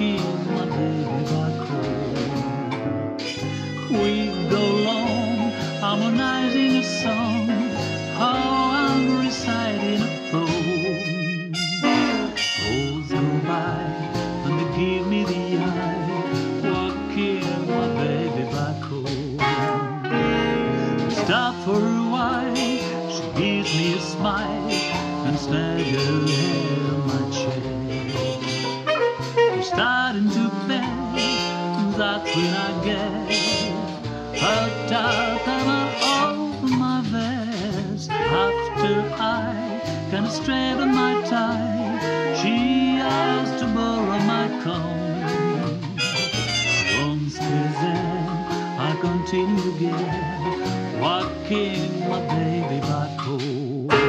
walking my baby back home. We go along, harmonizing a song, how I'm reciting a poem. Holes go by and they give me the eye, walking my baby back home. We stop for a while, she gives me a smile and snag her hair on my chair. We're starting to bend, that's when I get hugged up and I open my vest. After I kind of straighten my tie, she asked to borrow my comb. Once then I continue again, walking my baby back home.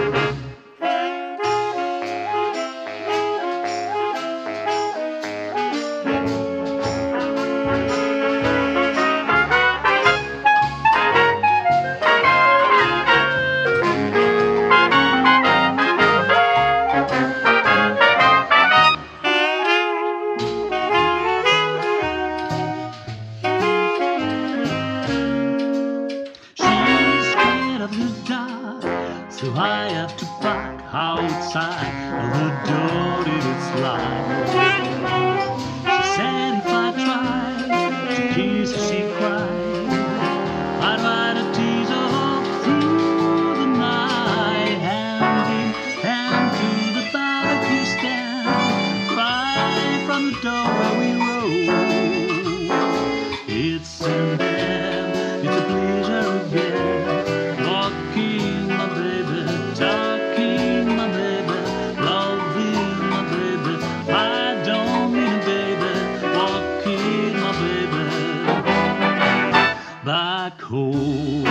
So I have to park outside the door till it's locked. She said if I tried to kiss her, she'd cry. I'd rather tease her all through the night. Hand in hand to the barbecue stand, right from the door where we roll. It's in there, it's a pleasure again, walking my baby, talking my baby, loving my baby. I don't mean a baby, walking my baby back home.